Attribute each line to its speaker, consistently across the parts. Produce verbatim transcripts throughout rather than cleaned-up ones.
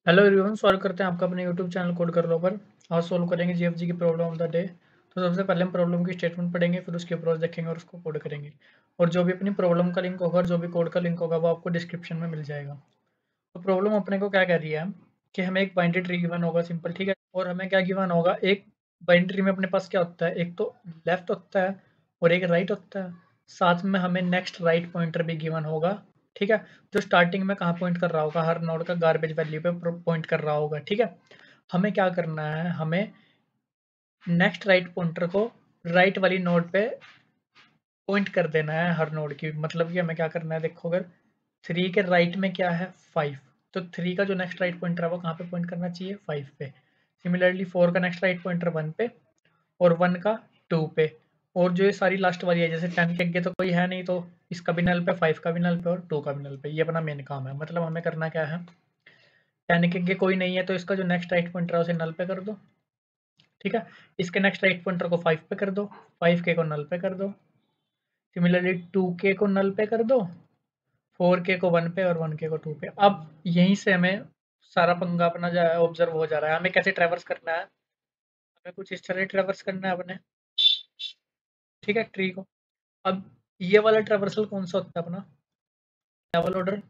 Speaker 1: Hello everyone, स्वागत करते हैं आपका अपने यूट्यूब चैनल कोड कर लो पर। आज सोल्व करेंगे जीएफजी की प्रॉब्लम ऑफ द डे। तो सबसे पहले हम प्रॉब्लम की स्टेटमेंट पढ़ेंगे, फिर उसकी अप्रोच देखेंगे और उसको कोड करेंगे। और जो भी अपनी प्रॉब्लम का लिंक होगा और जो भी कोड का लिंक होगा वो आपको डिस्क्रिप्शन में मिल जाएगा। तो प्रॉब्लम अपने को क्या कह रही है कि हमें एक बाइनरी ट्री गिवन होगा, सिंपल, ठीक है। और हमें क्या गिवन होगा, एक बाइनरी ट्री में अपने पास क्या होता है, एक तो लेफ्ट होता है और एक राइट होता है। साथ में हमें नेक्स्ट राइट पॉइंटर भी गिवन होगा, ठीक है, जो स्टार्टिंग में कहाँ पॉइंट कर रहा होगा, हर नोड का गार्बेज वैल्यू पे पॉइंट कर रहा होगा, ठीक है। हमें क्या करना है, हमें नेक्स्ट राइट पॉइंटर को राइट वाली नोड पे पॉइंट कर देना है हर नोड की। मतलब कि हमें क्या करना है, देखो, अगर थ्री के राइट में क्या है, फाइव, तो थ्री का जो नेक्स्ट राइट पॉइंटर है वो कहाँ पे पॉइंट करना चाहिए, फाइव पे। सिमिलरली फोर का नेक्स्ट राइट पॉइंटर वन पे और वन का टू पे। और जो ये सारी लास्ट वाली है, जैसे टेन के आगे तो कोई है नहीं, तो इसका भी नल पे, फाइव का भी नल पे और टू का भी नल पे। ये अपना मेन काम है। मतलब हमें करना क्या है, टेन के आगे कोई नहीं है तो इसका जो नेक्स्ट राइट पॉइंटर है उसे नल पे कर दो, ठीक है। इसके नेक्स्ट राइट पॉइंटर को फाइव पे कर दो, फाइव के को नल पे कर दो। सिमिलरली टू के को नल पे कर दो, फोर के को वन पे और वन के को टू पे। अब यहीं से हमें सारा पंगा अपना जो है ऑब्जर्व हो जा रहा है। हमें कैसे ट्रैवर्स करना है, हमें कुछ इस तरह ट्रैवर्स करना है अपने, ठीक है, ट्री को। अब ये वाला ट्रैवर्सल कौन सा होता है अपना, लेवल ऑर्डर,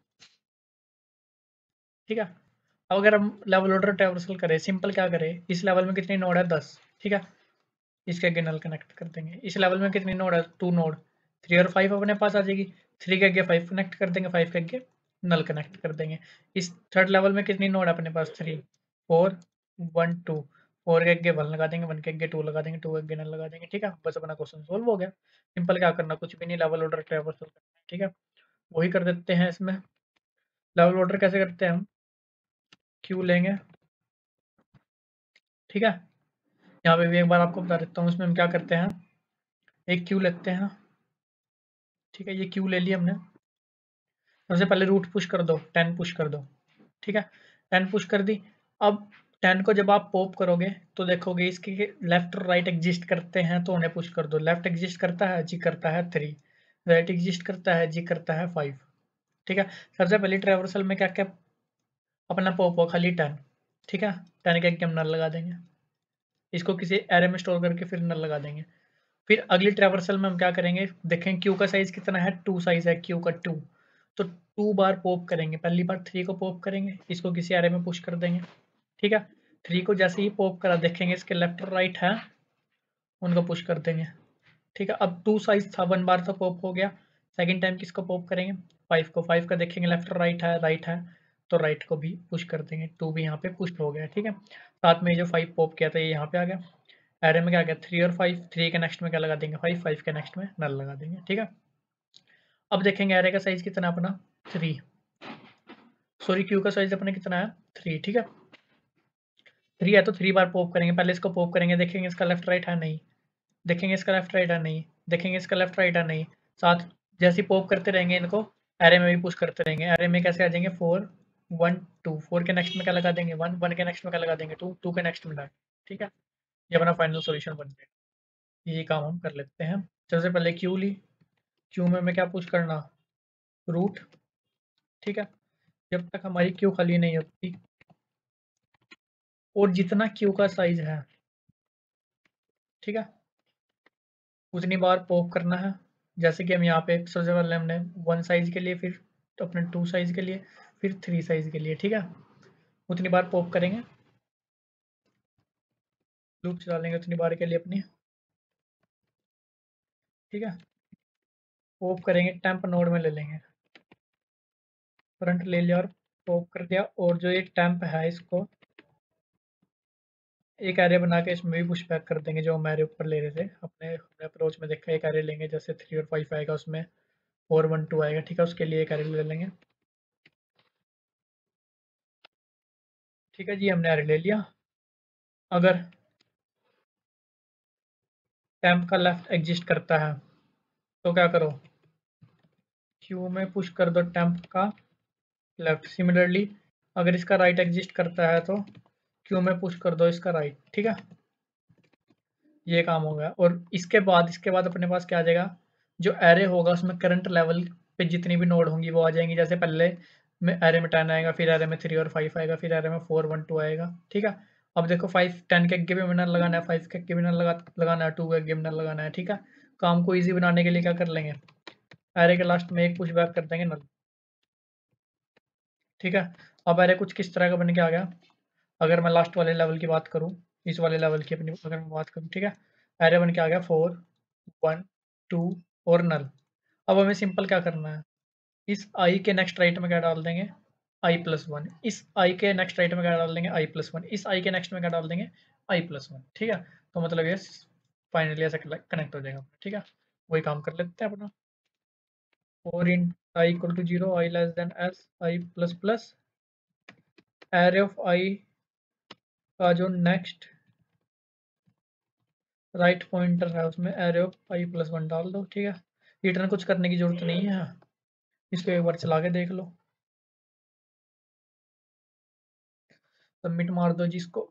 Speaker 1: ठीक है। अब अगर हम लेवल ऑर्डर ट्रैवर्सल करें, सिंपल क्या करें, इस लेवल में कितनी नोड है, दस, ठीक है। इसके आगे नल कनेक्ट कर देंगे। इस लेवल में कितनी नोड है, टू नोड, थ्री और फाइव अपने पास आ जाएगी। थ्री के आगे फाइव कनेक्ट कर देंगे, फाइव के आगे नल कनेक्ट कर देंगे। इस थर्ड लेवल में कितनी नोड है अपने पास, three, four, one, two. Four के आगे वन लगा देंगे, वन के आगे टू लगा देंगे, टू के आगे नल लगा देंगे, ठीक है। बस अपना क्वेश्चन सोल्व हो गया। सिंपल, क्या करना, कुछ भी नहीं, लेवल ऑर्डर ट्रैवर्सल करना है, ठीक है। वही कर देते हैं इसमें। लेवल ऑर्डर कैसे करते हैं, हम क्यू लेंगे, ठीक है। यहाँ पे भी एक बार आपको बता देता हूँ, इसमें हम क्या करते हैं, एक क्यू लेते हैं, ठीक है। ये क्यू ले लिया हमने। सबसे पहले रूट पुश कर दो, टेन पुश कर दो, ठीक है। टेन पुश कर दी। अब टेन को जब आप पॉप करोगे तो देखोगे इसके लेफ्ट और राइट एग्जिस्ट करते हैं, तो उन्हें पुश कर दो। लेफ्ट एग्जिस्ट करता है, जी करता है थ्री, राइट एग्जिस्ट करता है, जी करता है फाइव, ठीक है। सबसे पहले ट्रेवर्सल में क्या क्या अपना पॉप हो, खाली टेन, ठीक है। टेन के आगे हम नल लगा देंगे, इसको किसी एरे में स्टोर करके फिर नल लगा देंगे। फिर अगली ट्रैवर्सल में हम क्या करेंगे, देखें क्यू का साइज कितना है, टू साइज है क्यू का, टू। तो टू बार पॉप करेंगे, पहली बार थ्री को पॉप करेंगे, इसको किसी एरे में पुश कर देंगे, ठीक है। थ्री को जैसे ही पॉप करा, देखेंगे इसके लेफ्ट और राइट है, उनको पुश कर देंगे, ठीक है। अब टू साइज था, वन बार तो पॉप हो गया। सेकेंड टाइम किसको पॉप करेंगे, फाइव को। फाइव का देखेंगे लेफ्ट और राइट है, राइट है, तो राइट को भी पुश कर देंगे। टू भी यहाँ पे पुश हो गया, ठीक है। साथ में जो फाइव पॉप किया था ये यहाँ पे आ गया। एरे में क्या गया, थ्री और फाइव, थ्री के नेक्स्ट में क्या लगा देंगे, फाइव, फाइव के नेक्स्ट में नल लगा देंगे, ठीक है। अब देखेंगे एरे का साइज कितना अपना, थ्री, सॉरी क्यू का साइज अपने कितना है, थ्री, ठीक है। थ्री है तो थ्री बार पॉप करेंगे, पहले इसको पॉप करेंगे, देखेंगे इसका लेफ्ट राइट है, नहीं, देखेंगे इसका लेफ्ट राइट है, नहीं, देखेंगे इसका लेफ्ट राइट है, नहीं। साथ जैसे पॉप करते रहेंगे इनको, एरे में भी पुश करते रहेंगे। एरे में कैसे आ जाएंगे, फोर, वन, टू, फोर के नेक्स्ट में क्या लगा देंगे, वन, वन के नेक्स्ट में क्या लगा देंगे, टू, टू के नेक्स्ट में, ठीक है। ये अपना फाइनल सोल्यूशन बन गया। ये काम हम कर लेते हैं। सबसे पहले क्यू ली, क्यू में हमें क्या पुश करना, रूट, ठीक है। जब तक हमारी क्यू खाली नहीं होती, और जितना क्यू का साइज है, ठीक है, उतनी बार पॉप करना है। जैसे कि हम यहाँ पे सबसे पहले हमने वन साइज के लिए, फिर तो अपने टू साइज के लिए, फिर थ्री साइज के लिए, ठीक है, उतनी बार पॉप करेंगे, लूप चला लेंगे उतनी बार के लिए अपनी, ठीक है। पॉप करेंगे, टेम्प नोड में ले लेंगे, करंट ले लिया और पॉप कर दिया। और जो ये टेम्प है इसको एक एरे बना के इसमें भी पुश बैक कर देंगे, जो हम एरे ऊपर ले रहे थे अपने अपने अप्रोच में। देखा, एक एरे लेंगे, जैसे थ्री और फाइव आएगा उसमें फोर, वन, टू आएगा, ठीक है, उसके लिए एक एरे ले लेंगे, ठीक है जी। हमने एरे ले लिया। अगर टेम्प का लेफ्ट एग्जिस्ट करता है तो क्या करो, क्यू में पुश कर दो टेम्प का लेफ्ट। सिमिलरली अगर इसका राइट right एग्जिस्ट करता है तो क्यू में पुश कर दो इसका राइट right, ठीक है। ये काम हो गया। और इसके बाद इसके बाद अपने पास क्या आ जाएगा, जो एरे होगा उसमें करंट लेवल पे जितनी भी नोड होंगी वो आ जाएंगी। जैसे पहले में एरे में टेन आएगा, फिर एरे में थ्री और फाइव आएगा, फिर एरे में फोर वन टू आएगा। ठीक है, अब देखो फाइव टेन के के भी विनर लगाना है, फाइव के के विनर लगा लगाना है, टू के के विनर लगाना है। ठीक है, काम को ईजी बनाने के लिए क्या कर लेंगे, एरे के लास्ट में एक पुश बैक कर देंगे नल। ठीक है, अब एरे कुछ किस तरह का बन के आ गया, अगर मैं लास्ट वाले लेवल की बात करूं, इस वाले लेवल की अपनी अगर मैं बात करूं, ठीक है, एरे बन के आ गया फोर वन टू और नल। अब हमें सिंपल क्या करना है, इस आई के नेक्स्ट राइट में क्या डाल देंगे, आई प्लस वन, इस आई के नेक्स्ट राइट में क्या डाल देंगे, आई प्लस वन, इस आई के नेक्स्ट में क्या डाल देंगे, आई प्लस वन। ठीक है, तो मतलब ये फाइनली ऐसा कनेक्ट हो जाएगा। ठीक है, वही काम कर लेते हैं अपना, for in I equal to zero, I less than S, I plus plus, array of I का जो नेक्स्ट राइट पॉइंटर है उसमें array of I plus one डाल दो। ठीक है, रिटर्न कुछ करने की जरूरत नहीं है, इसको एक बार चला के देख लो, सबमिट मार दो जिसको।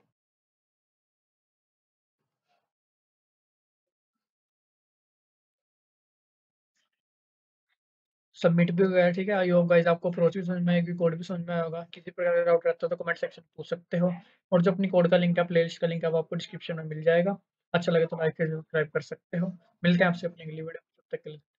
Speaker 1: सबमिट भी हो गया है। ठीक है, आई होप गाइस आपको अप्रोच भी समझ में आएगी, कोड भी समझ में आया होगा। किसी प्रकार का डाउट रहता है तो कमेंट सेक्शन में पूछ सकते हो, और जो अपनी कोड का लिंक है, प्लेलिस्ट का लिंक है, वो आपको डिस्क्रिप्शन में मिल जाएगा। अच्छा लगे तो लाइक सब्सक्राइब कर सकते हो। मिलते हैं आपसे अपनी अगली वीडियो में, तब तक के लिए।